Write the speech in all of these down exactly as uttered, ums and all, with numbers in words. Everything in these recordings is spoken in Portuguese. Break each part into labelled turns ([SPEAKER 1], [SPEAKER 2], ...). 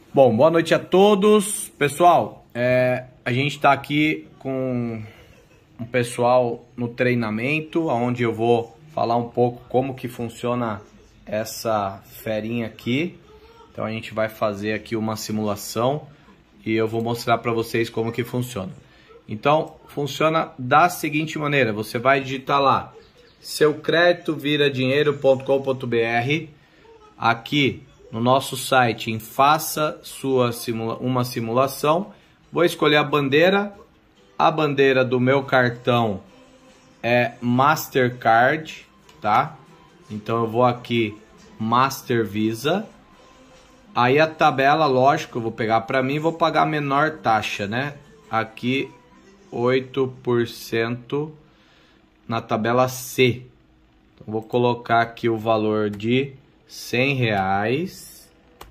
[SPEAKER 1] Bom, boa noite a todos. Pessoal, é, a gente está aqui com um pessoal no treinamento, onde eu vou falar um pouco como que funciona essa ferinha aqui. Então a gente vai fazer aqui uma simulação e eu vou mostrar para vocês como que funciona. Então, funciona da seguinte maneira: você vai digitar lá seu crédito vira dinheiro ponto com ponto br. Aqui no nosso site em faça sua simula uma simulação. Vou escolher a bandeira. A bandeira do meu cartão é Mastercard, tá? Então eu vou aqui Master Visa. Aí a tabela, lógico, eu vou pegar para mim e vou pagar a menor taxa, né? Aqui oito por cento na tabela C. Então, vou colocar aqui o valor de cem reais.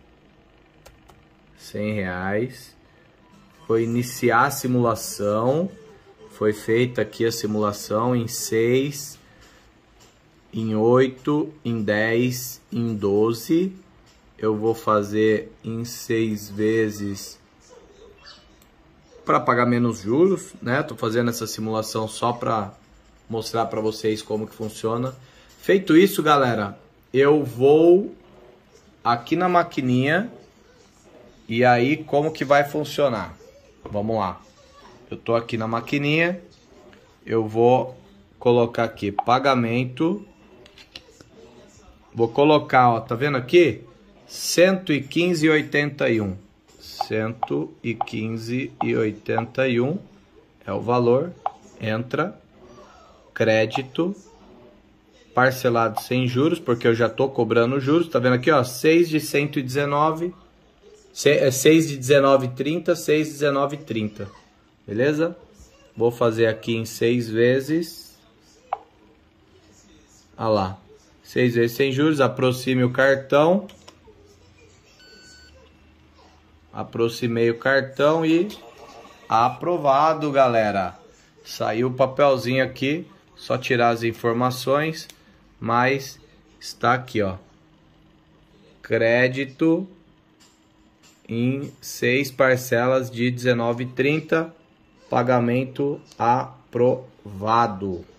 [SPEAKER 1] cem reais. Vou iniciar a simulação. Foi feita aqui a simulação em seis, em oito, em dez, em doze. Eu vou fazer em seis vezes para pagar menos juros, né? Tô fazendo essa simulação só para mostrar para vocês como que funciona. Feito isso, galera, eu vou aqui na maquininha e aí como que vai funcionar? Vamos lá. Eu tô aqui na maquininha, eu vou colocar aqui pagamento. Vou colocar, ó, tá vendo aqui? cento e quinze e oitenta e um. cento e quinze e oitenta e um é o valor. Entra. Crédito. Parcelado sem juros, porque eu já tô cobrando juros. Tá vendo aqui, ó? seis de cento e dezenove. seis de dezenove e trinta, seis de dezenove e trinta. Beleza? Vou fazer aqui em seis vezes. Olha lá. seis vezes sem juros. Aproxime o cartão. Aproximei o cartão e aprovado, galera. Saiu o papelzinho aqui, só tirar as informações, mas está aqui, ó. Crédito em seis parcelas de dezenove e trinta, pagamento aprovado.